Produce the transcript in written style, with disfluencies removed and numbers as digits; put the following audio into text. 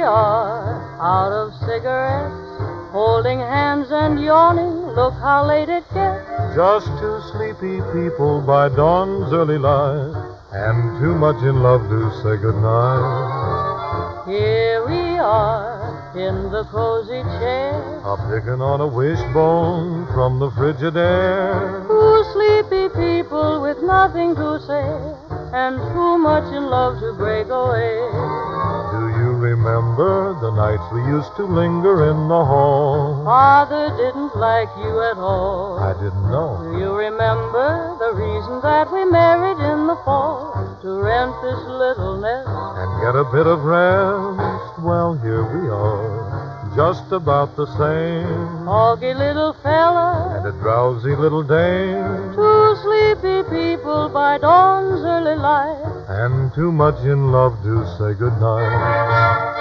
are, out of cigarettes, holding hands and yawning. Look how late it gets. Just two sleepy people by dawn's early light, and too much in love to say goodnight. Here we are, in the cozy chair, a-picking on a wishbone from the frigid air. Two sleepy people with nothing to say, and too much in love to break away. Do you remember the nights we used to linger in the hall? Father didn't like you at all. I didn't know. Do you remember the reason that we married in the fall? To rent this little nest and get a bit of rest. Well, here we are, just about the same. Foggy little fella and a drowsy little dame. Two sleepy people by dawn's early light, and too much in love to say goodnight.